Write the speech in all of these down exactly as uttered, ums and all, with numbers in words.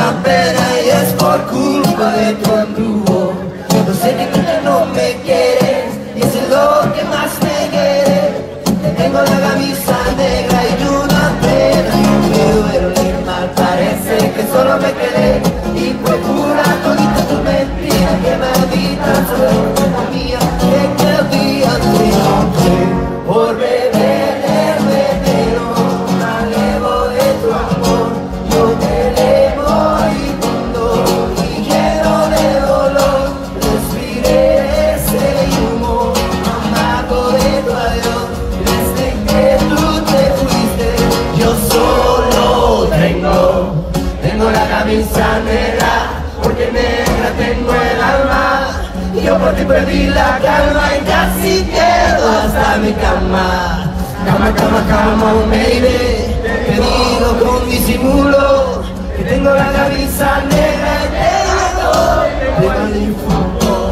una pena y es por culpa de tu embrujo. Yo sé que tú que no me quieres y eso es lo que más me quiere. Tengo la camisa negra y una pena y me duele ir mal. Parece que solo me quedé y fue pura todita tu mentira que me habitan sobre la mía. Que aquel día te encontré por beber el veneno, me alevo de tu amor. Yo te levo moribundo y lleno de dolor. Respiré ese humo amargo de tu adiós. Desde que tú te fuiste, yo solo tengo, tengo la camisa negra, porque negra tengo el alma. Y yo por ti perdí la calma y casi quedo hasta mi cama. Cama, cama, cama, baby. Te digo con disimulo que tengo la camisa negra y te digo de difunto.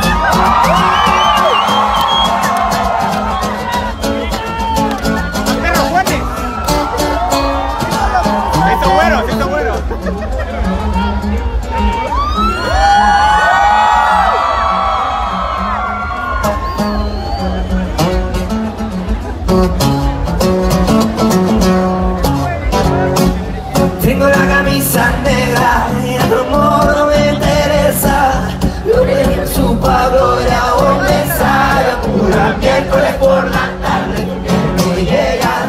¡Perro, fuerte! ¡Esto es bueno, esto es bueno! Tengo la camisa negra y el amor no me interesa. Lo que su gloria o me sale pura miércoles por la tarde. Tú no llegas,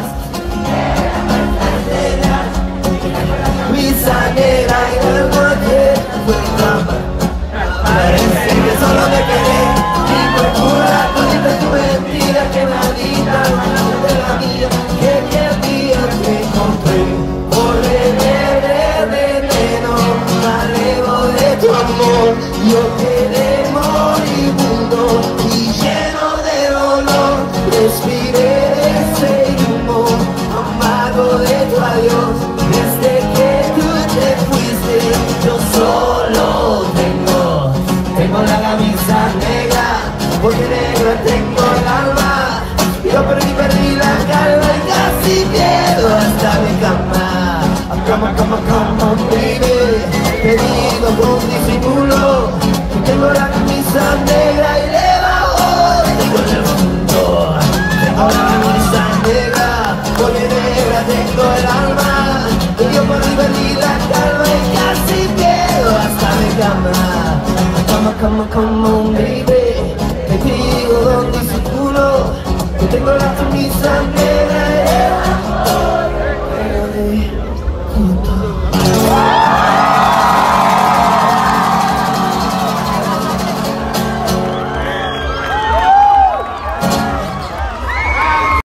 camisa negra y la noche fue trampa. Parece que solo me quedé y fue pura todita tu mentira que me habita de la mía. Que aquel día te encontré por beber el veneno, me alevo de tu amor. Yo quedé moribundo y lleno de dolor. Respiré ese humo amargo de tu adiós. Desde que tú te fuiste, yo solo tengo, tengo la camisa negra, porque negra tengo el alma. Yo perdí, perdí la calma y casi quedo hasta mi cama. Cama, cama, cama, baby. Te digo con disimulo que tengo la camisa negra y debajo tengo el mundo. Tengo la camisa negra, porque negra tengo el alma. Y yo perdí, perdí la calma y casi quedo hasta mi cama. Cama, cama, cama, baby. Te digo con disimulo que tengo la camisa negra.